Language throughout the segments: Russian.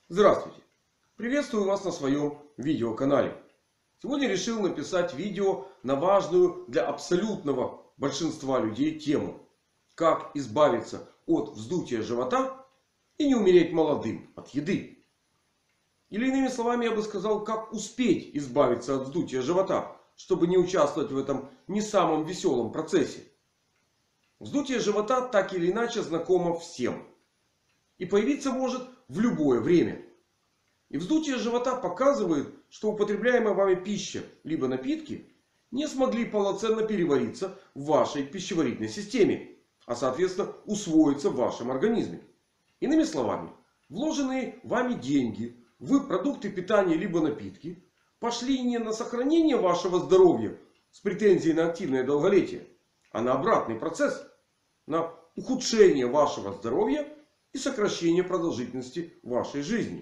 Здравствуйте! Приветствую вас на своем видеоканале. Сегодня решил написать видео на важную для абсолютного большинства людей тему. Как избавиться от вздутия живота и не умереть молодым от еды. Или иными словами я бы сказал, как успеть избавиться от вздутия живота, чтобы не участвовать в этом не самом веселом процессе. Вздутие живота так или иначе знакомо всем. И появиться может в любое время. И вздутие живота показывает, что употребляемая вами пища либо напитки не смогли полноценно перевариться в вашей пищеварительной системе, а соответственно усвоиться в вашем организме. Иными словами, вложенные вами деньги в продукты питания либо напитки пошли не на сохранение вашего здоровья с претензией на активное долголетие, а на обратный процесс, на ухудшение вашего здоровья и сокращение продолжительности вашей жизни.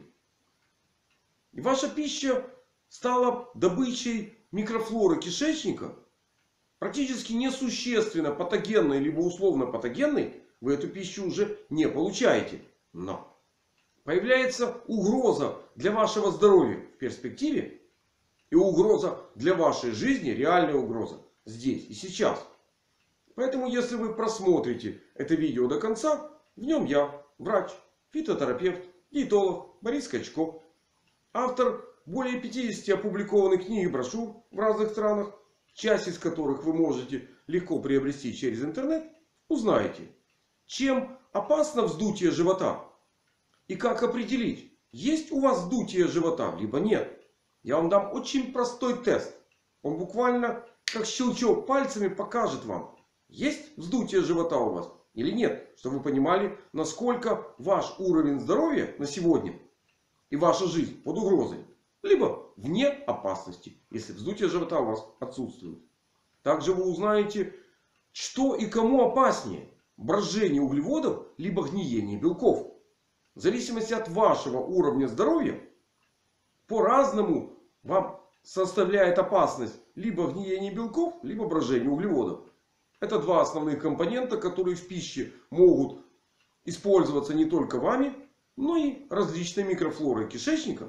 И ваша пища стала добычей микрофлоры кишечника, практически несущественно патогенной либо условно патогенной, вы эту пищу уже не получаете. Но появляется угроза для вашего здоровья в перспективе. И угроза для вашей жизни, реальная угроза, здесь и сейчас. Поэтому если вы просмотрите это видео до конца, в нем я, врач, фитотерапевт, диетолог Борис Скачко, автор более 50 опубликованных книг и брошюр в разных странах, часть из которых вы можете легко приобрести через интернет, узнаете, чем опасно вздутие живота. И как определить, есть у вас вздутие живота, либо нет. Я вам дам очень простой тест. Он буквально как щелчок пальцами покажет вам, есть вздутие живота у вас или нет. Чтобы вы понимали, насколько ваш уровень здоровья на сегодня и ваша жизнь под угрозой. Либо вне опасности, если вздутие живота у вас отсутствует. Также вы узнаете, что и кому опаснее. Брожение углеводов, либо гниение белков. В зависимости от вашего уровня здоровья, по-разному вам составляет опасность либо гниение белков, либо брожение углеводов. Это два основных компонента, которые в пище могут использоваться не только вами, но и различной микрофлорой кишечника.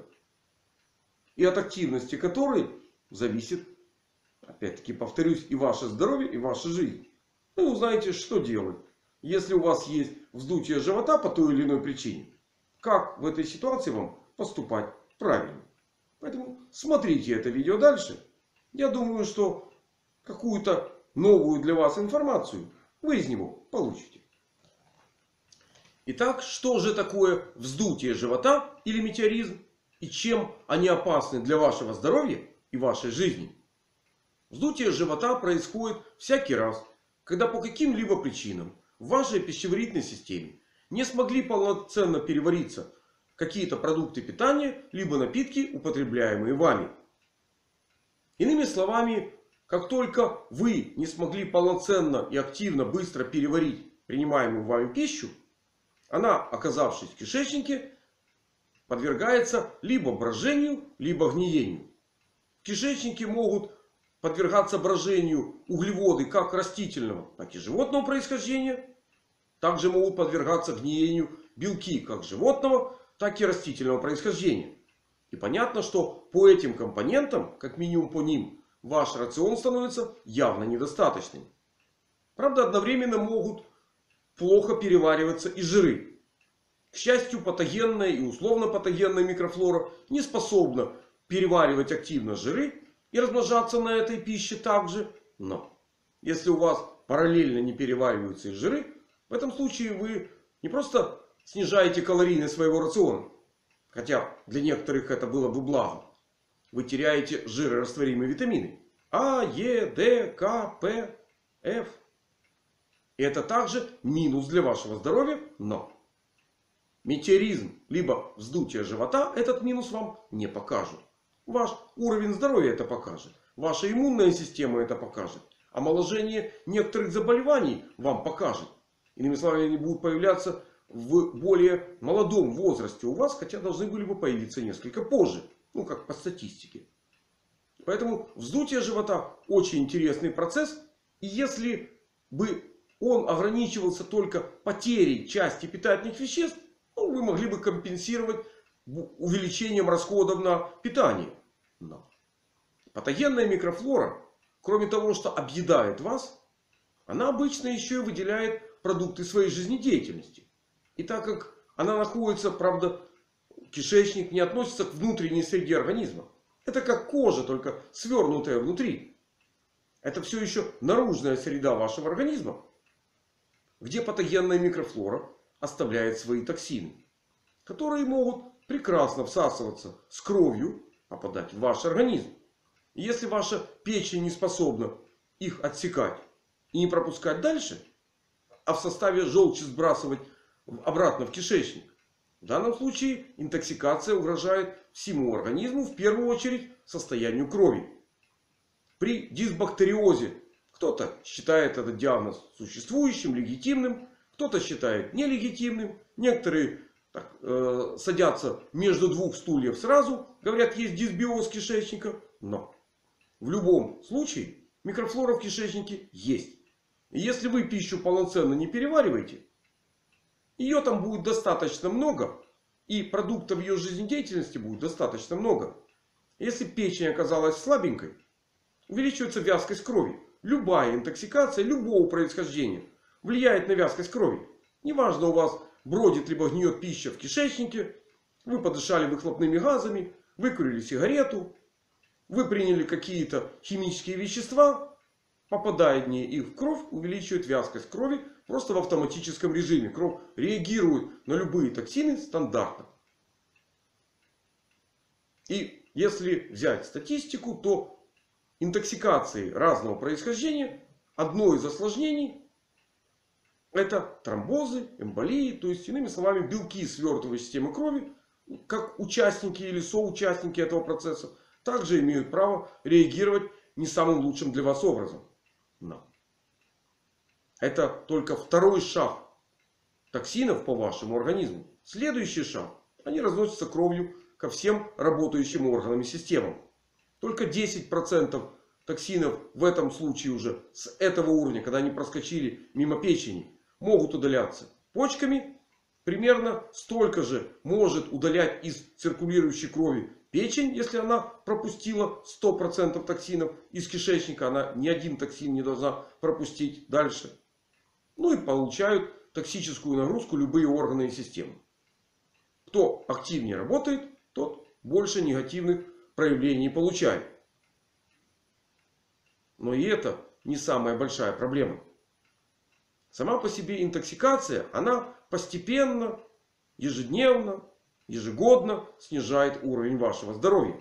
И от активности которой зависит, опять-таки повторюсь, и ваше здоровье, и ваша жизнь. Вы узнаете, что делать, если у вас есть вздутие живота по той или иной причине. Как в этой ситуации вам поступать правильно. Поэтому смотрите это видео дальше. Я думаю, что какую-то новую для вас информацию вы из него получите. Итак, что же такое вздутие живота или метеоризм? И чем они опасны для вашего здоровья и вашей жизни? Вздутие живота происходит всякий раз, когда по каким-либо причинам в вашей пищеварительной системе не смогли полноценно перевариться какие-то продукты питания, либо напитки, употребляемые вами. Иными словами, как только вы не смогли полноценно и активно быстро переварить принимаемую вами пищу, она, оказавшись в кишечнике, подвергается либо брожению, либо гниению. В кишечнике могут подвергаться брожению углеводы как растительного, так и животного происхождения. Также могут подвергаться гниению белки как животного, так и растительного происхождения. И понятно, что по этим компонентам, как минимум по ним, ваш рацион становится явно недостаточным. Правда, одновременно могут плохо перевариваться и жиры. К счастью, патогенная и условно патогенная микрофлора не способна переваривать активно жиры и размножаться на этой пище также. Но если у вас параллельно не перевариваются и жиры, в этом случае вы не просто снижаете калорийность своего рациона. Хотя для некоторых это было бы благо. Вы теряете жирорастворимые витамины. А, Е, Д, К, П, Ф. И это также минус для вашего здоровья. Но метеоризм, либо вздутие живота этот минус вам не покажут. Ваш уровень здоровья это покажет. Ваша иммунная система это покажет. Омоложение некоторых заболеваний вам покажет. Иными словами, они будут появляться в более молодом возрасте у вас. Хотя должны были бы появиться несколько позже. Ну, как по статистике. Поэтому вздутие живота очень интересный процесс. И если бы он ограничивался только потерей части питательных веществ, вы могли бы компенсировать увеличением расходов на питание. Но патогенная микрофлора, кроме того, что объедает вас, она обычно еще и выделяет продукты своей жизнедеятельности. И так как она находится, правда, кишечник не относится к внутренней среде организма. Это как кожа, только свернутая внутри. Это все еще наружная среда вашего организма, где патогенная микрофлора оставляет свои токсины, которые могут прекрасно всасываться с кровью, попадать в ваш организм. И если ваша печень не способна их отсекать и не пропускать дальше, а в составе желчи сбрасывать обратно в кишечник, в данном случае интоксикация угрожает всему организму, в первую очередь состоянию крови. При дисбактериозе кто-то считает этот диагноз существующим, легитимным, кто-то считает нелегитимным. Некоторые садятся между двух стульев сразу, говорят, есть дисбиоз кишечника. Но в любом случае микрофлора в кишечнике есть. И если вы пищу полноценно не перевариваете, ее там будет достаточно много. И продуктов ее жизнедеятельности будет достаточно много. Если печень оказалась слабенькой, увеличивается вязкость крови. Любая интоксикация любого происхождения влияет на вязкость крови. Неважно, у вас бродит либо гниет пища в кишечнике, вы подышали выхлопными газами, выкурили сигарету, вы приняли какие-то химические вещества, попадая в ней их в кровь, увеличивает вязкость крови просто в автоматическом режиме. Кровь реагирует на любые токсины стандартно. И если взять статистику, то интоксикации разного происхождения, одно из осложнений — это тромбозы, эмболии. То есть, иными словами, белки свертывающей системы крови, как участники или соучастники этого процесса, также имеют право реагировать не самым лучшим для вас образом. Но это только второй шаг токсинов по вашему организму. Следующий шаг. Они разносятся кровью ко всем работающим органам и системам. Только 10% токсинов в этом случае уже с этого уровня, когда они проскочили мимо печени, могут удаляться почками. Примерно столько же может удалять из циркулирующей крови печень, если она пропустила 100% токсинов из кишечника. Она ни один токсин не должна пропустить дальше. Ну и получают токсическую нагрузку любые органы и системы. Кто активнее работает, тот больше негативных проявлений получает. Но и это не самая большая проблема. Сама по себе интоксикация, она постепенно, ежедневно, ежегодно снижает уровень вашего здоровья.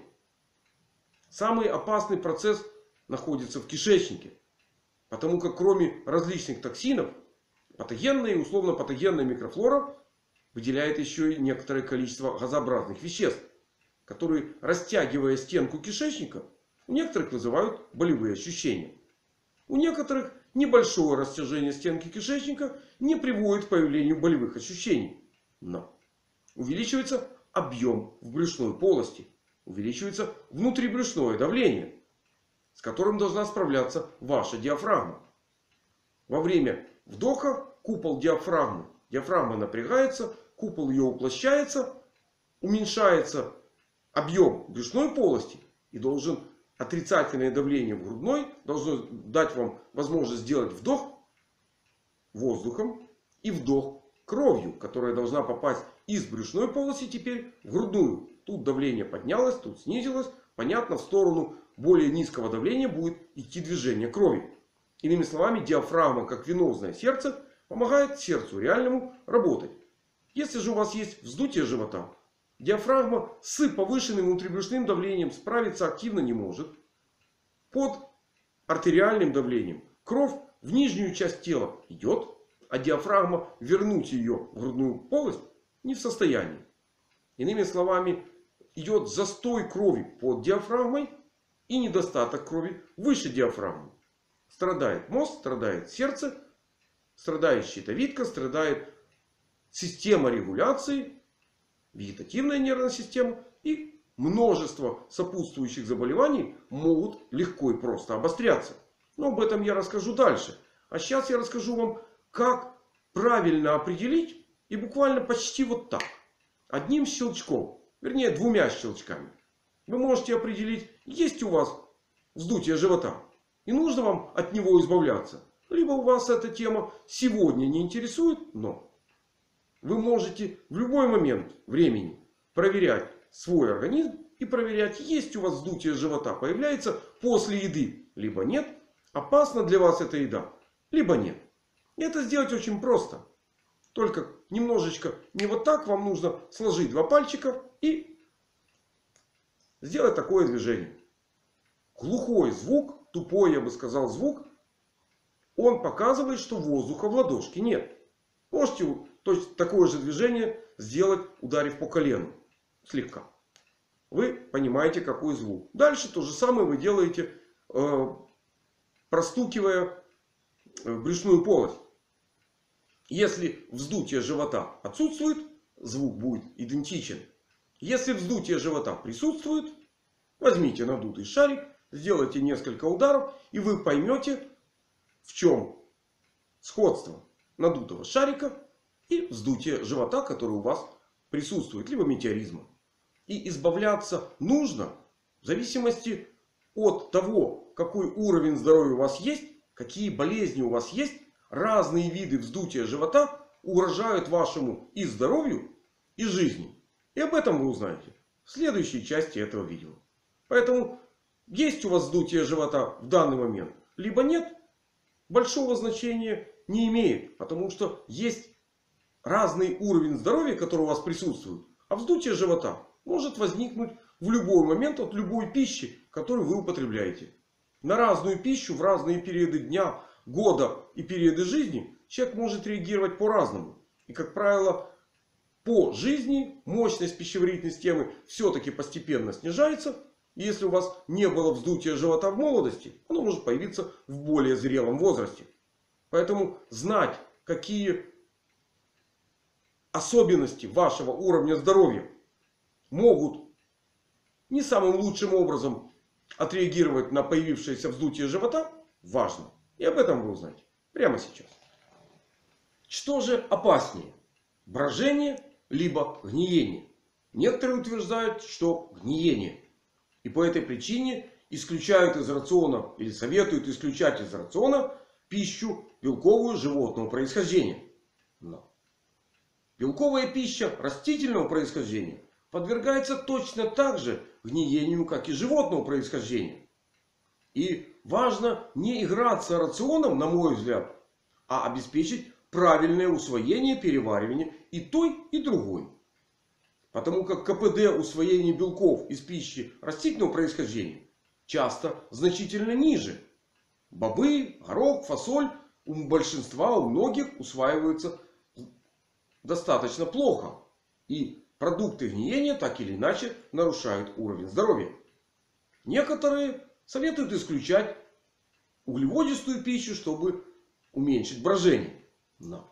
Самый опасный процесс находится в кишечнике. Потому как кроме различных токсинов, патогенная и условно-патогенная микрофлора выделяет еще и некоторое количество газообразных веществ, которые, растягивая стенку кишечника, у некоторых вызывают болевые ощущения. У некоторых небольшое растяжение стенки кишечника не приводит к появлению болевых ощущений. Но увеличивается объем в брюшной полости. Увеличивается внутрибрюшное давление, с которым должна справляться ваша диафрагма. Во время вдоха купол диафрагмы. Диафрагма напрягается, купол ее уплощается, уменьшается объем брюшной полости. И должен отрицательное давление в грудной должно дать вам возможность сделать вдох воздухом и вдох кровью, которая должна попасть из брюшной полости теперь в грудную. Тут давление поднялось, тут снизилось. Понятно, в сторону более низкого давления будет идти движение крови. Иными словами, диафрагма, как венозное сердце, помогает сердцу реальному работать. Если же у вас есть вздутие живота, диафрагма с повышенным внутрибрюшным давлением справиться активно не может. Под артериальным давлением кровь в нижнюю часть тела идет, а диафрагма вернуть ее в грудную полость не в состоянии. Иными словами, идет застой крови под диафрагмой и недостаток крови выше диафрагмы. Страдает мозг, страдает сердце, страдает щитовидка, страдает система регуляции, вегетативная нервная система и множество сопутствующих заболеваний могут легко и просто обостряться. Но об этом я расскажу дальше. А сейчас я расскажу вам, как правильно определить и буквально почти вот так, одним щелчком вернее двумя щелчками, вы можете определить, есть у вас вздутие живота и нужно вам от него избавляться. Либо у вас эта тема сегодня не интересует, но вы можете в любой момент времени проверять свой организм и проверять, есть у вас вздутие живота, появляется после еды, либо нет. Опасна для вас эта еда, либо нет. И это сделать очень просто. Только немножечко не вот так. Вам нужно сложить два пальчика и сделать такое движение. Глухой звук, тупой, я бы сказал, звук. Он показывает, что воздуха в ладошке нет. Можете точно такое же движение сделать, ударив по колену. Слегка. Вы понимаете, какой звук. Дальше то же самое вы делаете, простукивая брюшную полость. Если вздутие живота отсутствует, звук будет идентичен. Если вздутие живота присутствует, возьмите надутый шарик, сделайте несколько ударов, и вы поймете, в чем сходство надутого шарика и вздутия живота, который у вас присутствует, либо метеоризма. И избавляться нужно в зависимости от того, какой уровень здоровья у вас есть, какие болезни у вас есть. Разные виды вздутия живота угрожают вашему и здоровью, и жизни. И об этом вы узнаете в следующей части этого видео. Поэтому есть у вас вздутие живота в данный момент, либо нет, большого значения не имеет. Потому что есть разный уровень здоровья, который у вас присутствует. А вздутие живота может возникнуть в любой момент от любой пищи, которую вы употребляете. На разную пищу в разные периоды дня, года и периоды жизни человек может реагировать по-разному. И, как правило, по жизни мощность пищеварительной системы все-таки постепенно снижается. И если у вас не было вздутия живота в молодости, оно может появиться в более зрелом возрасте. Поэтому знать, какие особенности вашего уровня здоровья могут не самым лучшим образом отреагировать на появившееся вздутие живота, важно. И об этом вы узнаете прямо сейчас. Что же опаснее? Брожение либо гниение? Некоторые утверждают, что гниение. И по этой причине исключают из рациона или советуют исключать из рациона пищу белковую животного происхождения. Но белковая пища растительного происхождения подвергается точно так же гниению, как и животного происхождения. И важно не играться рационом, на мой взгляд, а обеспечить правильное усвоение, переваривание и той, и другой. Потому как КПД усвоения белков из пищи растительного происхождения часто значительно ниже. Бобы, горох, фасоль у большинства, у многих усваиваются достаточно плохо. И продукты гниения так или иначе нарушают уровень здоровья. Некоторые советуют исключать углеводистую пищу, чтобы уменьшить брожение. Но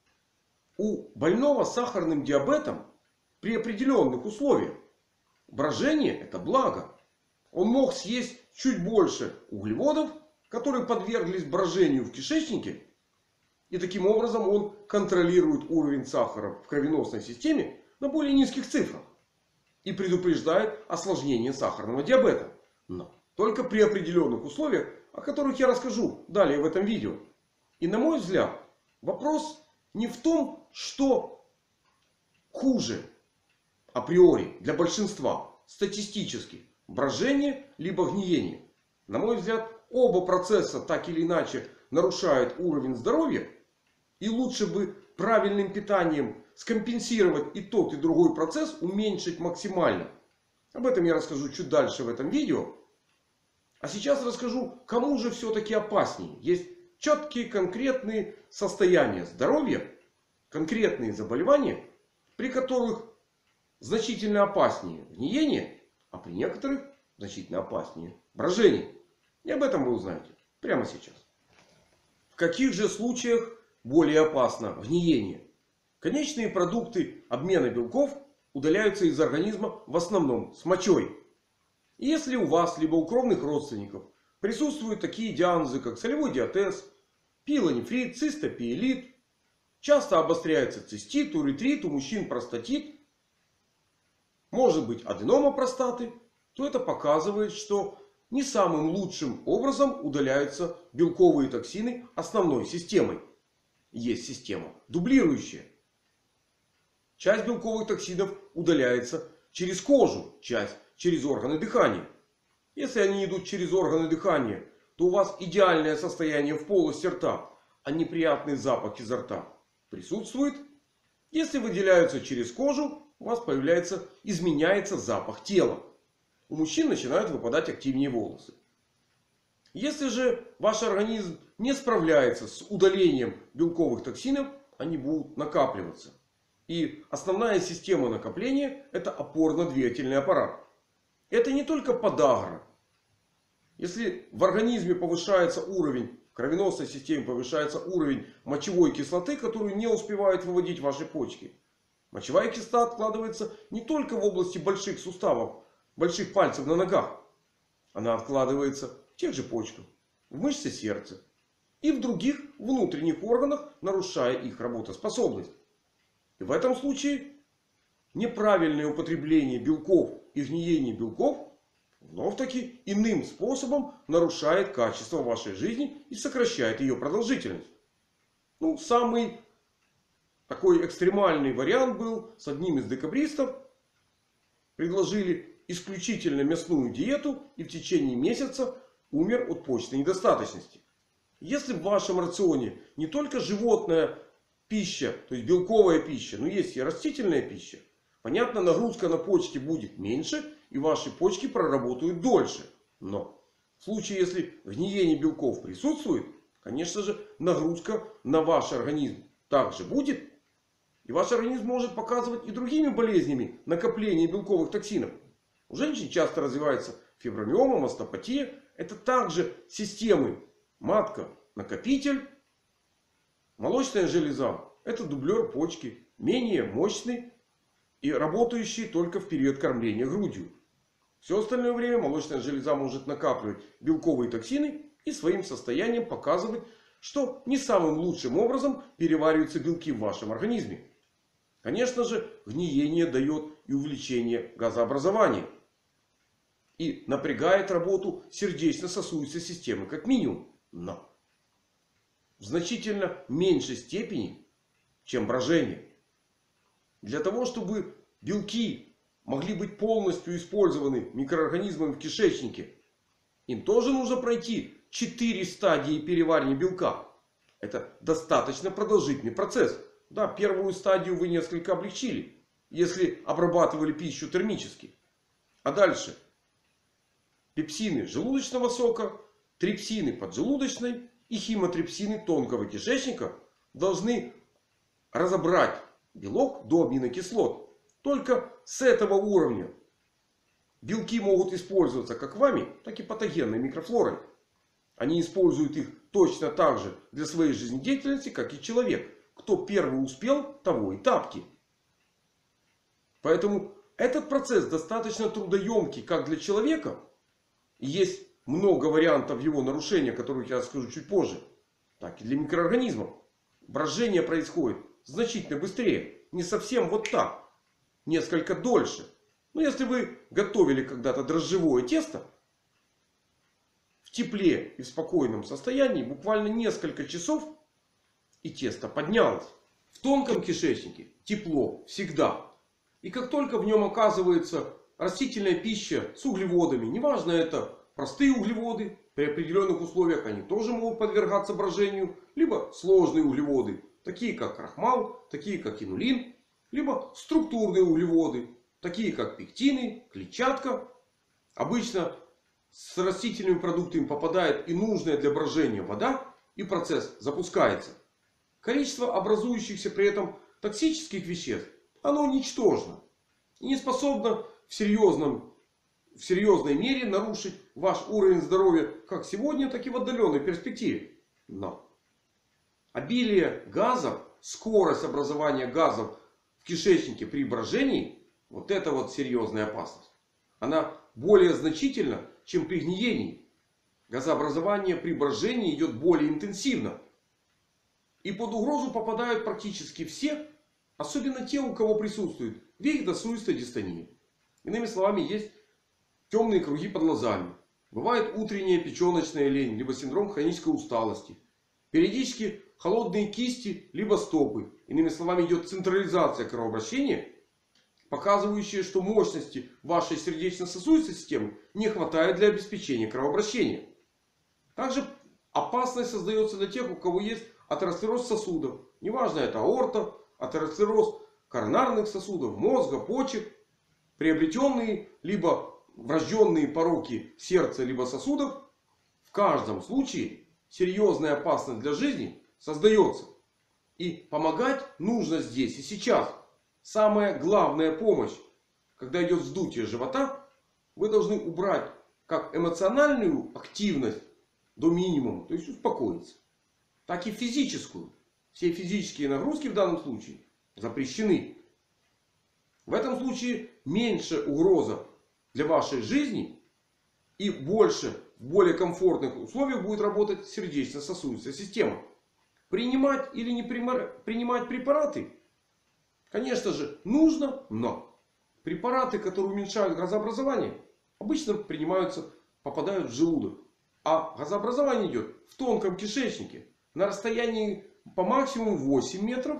у больного с сахарным диабетом при определенных условиях брожение — это благо. Он мог съесть чуть больше углеводов, которые подверглись брожению в кишечнике. И таким образом он контролирует уровень сахара в кровеносной системе на более низких цифрах. И предупреждает осложнение сахарного диабета. Но только при определенных условиях, о которых я расскажу далее в этом видео. И на мой взгляд, вопрос не в том, что хуже априори для большинства статистически: брожение либо гниение. На мой взгляд, оба процесса так или иначе нарушают уровень здоровья. И лучше бы правильным питанием скомпенсировать и тот, и другой процесс, уменьшить максимально. Об этом я расскажу чуть дальше в этом видео. А сейчас расскажу, кому же все-таки опаснее. Есть четкие конкретные состояния здоровья, конкретные заболевания, при которых значительно опаснее гниение, а при некоторых значительно опаснее брожение. И об этом вы узнаете прямо сейчас. В каких же случаях более опасно гниение? Конечные продукты обмена белков удаляются из организма в основном с мочой. И если у вас либо у кровных родственников присутствуют такие диагнозы, как солевой диатез, пилонефрит, цистопиелит, часто обостряется цистит, уретрит, у мужчин простатит, может быть аденома простаты, то это показывает, что не самым лучшим образом удаляются белковые токсины основной системой. Есть система дублирующая. Часть белковых токсинов удаляется через кожу, часть через органы дыхания. Если они идут через органы дыхания, то у вас идеальное состояние в полости рта, а неприятный запах изо рта присутствует. Если выделяются через кожу, у вас изменяется запах тела. У мужчин начинают выпадать активнее волосы. Если же ваш организм не справляется с удалением белковых токсинов, они будут накапливаться. И основная система накопления — это опорно-двигательный аппарат. Это не только подагра. Если в организме повышается уровень, в кровеносной системе повышается уровень мочевой кислоты, которую не успевают выводить ваши почки. Мочевая кислота откладывается не только в области больших суставов, больших пальцев на ногах. Она откладывается в тех же почках, в мышце сердца и в других внутренних органах, нарушая их работоспособность. И в этом случае неправильное употребление белков и гниение белков вновь-таки иным способом нарушает качество вашей жизни и сокращает ее продолжительность. Самый такой экстремальный вариант был с одним из декабристов. Предложили исключительно мясную диету и в течение месяца умер от почечной недостаточности. Если в вашем рационе не только животная пища, то есть белковая пища, но есть и растительная пища, понятно, нагрузка на почки будет меньше и ваши почки проработают дольше. Но в случае, если гниение белков присутствует, конечно же, нагрузка на ваш организм также будет. И ваш организм может показывать и другими болезнями накопление белковых токсинов. У женщин часто развивается фибромиома, мастопатия. Это также системы матка, накопитель, молочная железа. Это дублер почки, менее мощный и работающий только в период кормления грудью. Все остальное время молочная железа может накапливать белковые токсины и своим состоянием показывать, что не самым лучшим образом перевариваются белки в вашем организме. Конечно же, гниение дает и увеличение газообразования. И напрягает работу сердечно-сосудистой системы как минимум. Но в значительно меньшей степени, чем брожение. Для того, чтобы белки могли быть полностью использованы микроорганизмами в кишечнике, им тоже нужно пройти 4 стадии переваривания белка. Это достаточно продолжительный процесс. Да, первую стадию вы несколько облегчили, если обрабатывали пищу термически. А дальше пепсины желудочного сока, трипсины поджелудочной и химотрипсины тонкого кишечника должны разобрать белок до аминокислот. Только с этого уровня белки могут использоваться как вами, так и патогенной микрофлорой. Они используют их точно так же для своей жизнедеятельности, как и человек. Кто первый успел, того и тапки. Поэтому этот процесс достаточно трудоемкий как для человека. И есть много вариантов его нарушения, о которых я скажу чуть позже. Так и для микроорганизмов. Брожение происходит значительно быстрее. Не совсем вот так. Несколько дольше. Но если вы готовили когда-то дрожжевое тесто, в тепле и в спокойном состоянии буквально несколько часов и тесто поднялось. В тонком кишечнике тепло всегда. И как только в нем оказывается растительная пища с углеводами, неважно, это простые углеводы, при определенных условиях они тоже могут подвергаться брожению, либо сложные углеводы, такие как крахмал, такие как инулин, либо структурные углеводы, такие как пектины, клетчатка. Обычно с растительными продуктами попадает и нужная для брожения вода, и процесс запускается. Количество образующихся при этом токсических веществ, оно ничтожно. И не способно в серьезной мере нарушить ваш уровень здоровья как сегодня, так и в отдаленной перспективе. Но обилие газов, скорость образования газов в кишечнике при брожении, вот это вот серьезная опасность. Она более значительна, чем при гниении. Газообразование при брожении идет более интенсивно. И под угрозу попадают практически все, особенно те, у кого присутствует вегетосудистая дистония. Иными словами, есть темные круги под глазами. Бывает утренняя печеночная лень, либо синдром хронической усталости. Периодически холодные кисти, либо стопы. Иными словами, идет централизация кровообращения, показывающая, что мощности вашей сердечно-сосудистой системы не хватает для обеспечения кровообращения. Также опасность создается для тех, у кого есть атеросклероз сосудов. Неважно, это аорта, атеросклероз коронарных сосудов, мозга, почек. Приобретенные, либо врожденные пороки сердца, либо сосудов. В каждом случае серьезная опасность для жизни создается. И помогать нужно здесь и сейчас. Самая главная помощь, когда идет вздутие живота, вы должны убрать как эмоциональную активность до минимума, то есть успокоиться, так и физическую. Все физические нагрузки в данном случае запрещены. В этом случае меньше угроза для вашей жизни и больше в более комфортных условиях будет работать сердечно-сосудистая система. Принимать или не принимать препараты? Конечно же, нужно, но препараты, которые уменьшают газообразование, обычно попадают в желудок. А газообразование идет в тонком кишечнике на расстоянии по максимуму 8 метров.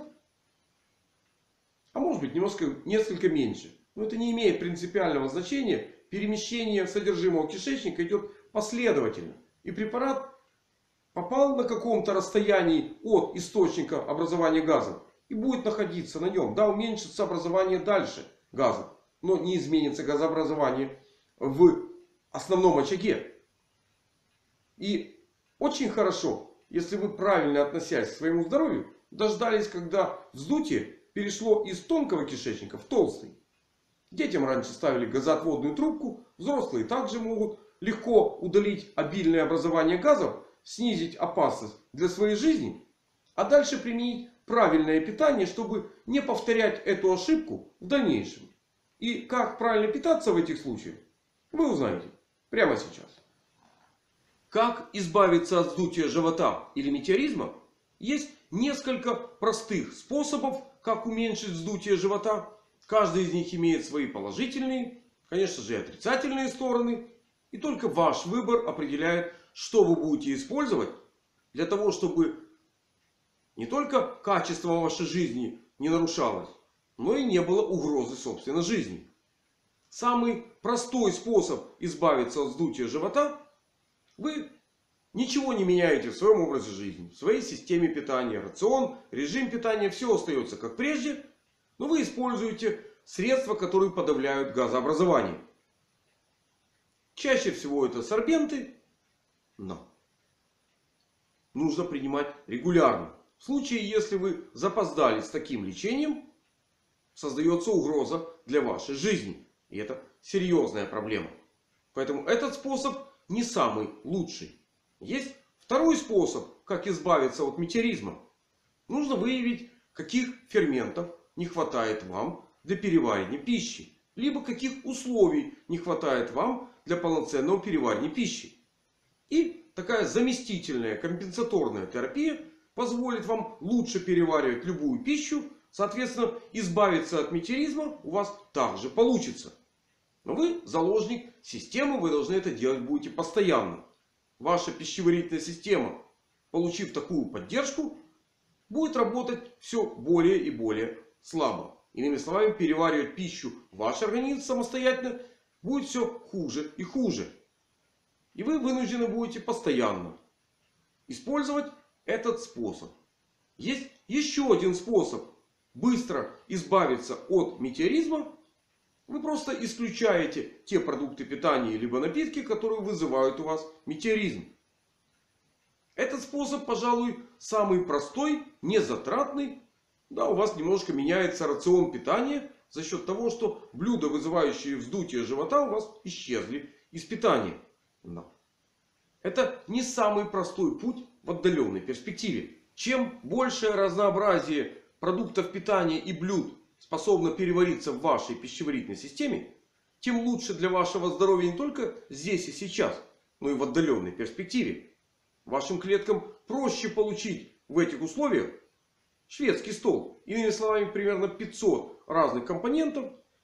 А может быть несколько меньше. Но это не имеет принципиального значения. Перемещение содержимого кишечника идет последовательно. И препарат попал на каком-то расстоянии от источника образования газа. И будет находиться на нем. Да, уменьшится образование дальше газа. Но не изменится газообразование в основном очаге. И очень хорошо, если вы, правильно относясь к своему здоровью, дождались, когда вздутие перешло из тонкого кишечника в толстый. Детям раньше ставили газоотводную трубку. Взрослые также могут легко удалить обильное образование газов, снизить опасность для своей жизни. А дальше применить правильное питание, чтобы не повторять эту ошибку в дальнейшем. И как правильно питаться в этих случаях, вы узнаете прямо сейчас. Как избавиться от вздутия живота или метеоризма? Есть несколько простых способов, как уменьшить вздутие живота. Каждый из них имеет свои положительные, конечно же, и отрицательные стороны. И только ваш выбор определяет, что вы будете использовать для того, чтобы не только качество вашей жизни не нарушалось, но и не было угрозы собственной жизни. Самый простой способ избавиться от вздутия живота: вы ничего не меняете в своем образе жизни, в своей системе питания. Рацион, режим питания, все остается как прежде. Но вы используете средства, которые подавляют газообразование. Чаще всего это сорбенты. Но нужно принимать регулярно. В случае, если вы запоздали с таким лечением, создается угроза для вашей жизни. И это серьезная проблема. Поэтому этот способ не самый лучший. Есть второй способ, как избавиться от метеоризма. Нужно выявить, каких ферментов не хватает вам для переваривания пищи. Либо каких условий не хватает вам для полноценного переваривания пищи. И такая заместительная компенсаторная терапия позволит вам лучше переваривать любую пищу. Соответственно, избавиться от метеоризма у вас также получится. Но вы заложник системы, вы должны это делать будете постоянно. Ваша пищеварительная система, получив такую поддержку, будет работать все более и более слабо. Иными словами, переваривать пищу ваш организм самостоятельно будет все хуже и хуже. И вы вынуждены будете постоянно использовать этот способ. Есть еще один способ быстро избавиться от метеоризма. Вы просто исключаете те продукты питания либо напитки, которые вызывают у вас метеоризм. Этот способ, пожалуй, самый простой, незатратный. Да, у вас немножко меняется рацион питания за счет того, что блюда, вызывающие вздутие живота, у вас исчезли из питания. Но это не самый простой путь в отдаленной перспективе. Чем большее разнообразие продуктов питания и блюд способно перевариться в вашей пищеварительной системе, тем лучше для вашего здоровья не только здесь и сейчас, но и в отдаленной перспективе. Вашим клеткам проще получить в этих условиях шведский стол. Иными словами, примерно 500 разных компонентов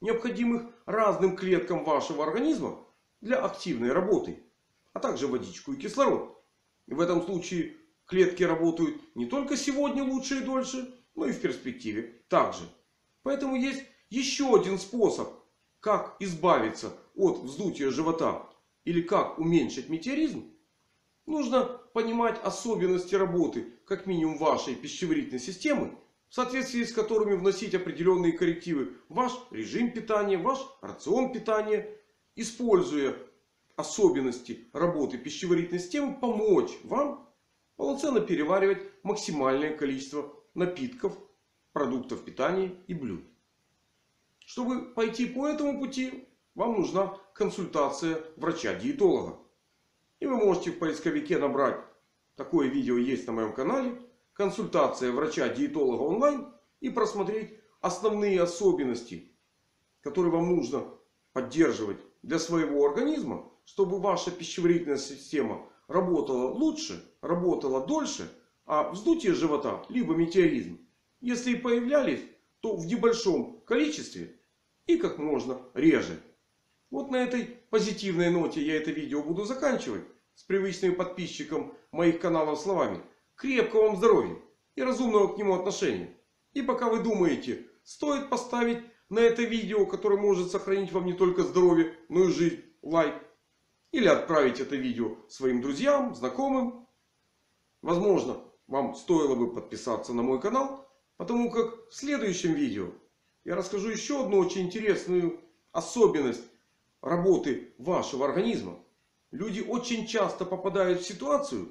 необходимых разным клеткам вашего организма для активной работы, а также водичку и кислород. И в этом случае клетки работают не только сегодня лучше и дольше, но и в перспективе также. Поэтому есть еще один способ, как избавиться от вздутия живота или как уменьшить метеоризм. Нужно понимать особенности работы как минимум вашей пищеварительной системы, в соответствии с которыми вносить определенные коррективы в ваш режим питания, ваш рацион питания, используя особенности работы пищеварительной системы, помочь вам полноценно переваривать максимальное количество напитков, продуктов питания и блюд. Чтобы пойти по этому пути, вам нужна консультация врача-диетолога. И вы можете в поисковике набрать, такое видео есть на моем канале, консультация врача-диетолога онлайн, и просмотреть основные особенности, которые вам нужно поддерживать для своего организма, чтобы ваша пищеварительная система работала лучше, работала дольше, а вздутие живота, либо метеоризм, если и появлялись, то в небольшом количестве и как можно реже. Вот на этой позитивной ноте я это видео буду заканчивать. С привычными подписчикам моих каналов словами: крепкого вам здоровья и разумного к нему отношения. И пока вы думаете, стоит поставить на это видео, которое может сохранить вам не только здоровье, но и жизнь, лайк. Или отправить это видео своим друзьям, знакомым. Возможно, вам стоило бы подписаться на мой канал. Потому как в следующем видео я расскажу еще одну очень интересную особенность работы вашего организма. Люди очень часто попадают в ситуацию,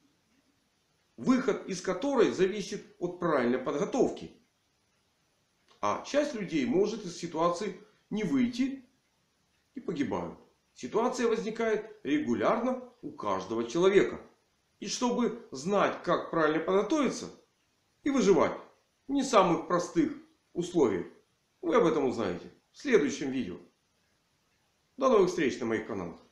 выход из которой зависит от правильной подготовки. А часть людей может из ситуации не выйти и погибают. Ситуация возникает регулярно у каждого человека. И чтобы знать, как правильно подготовиться и выживать в не самых простых условиях, вы об этом узнаете в следующем видео. До новых встреч на моих каналах.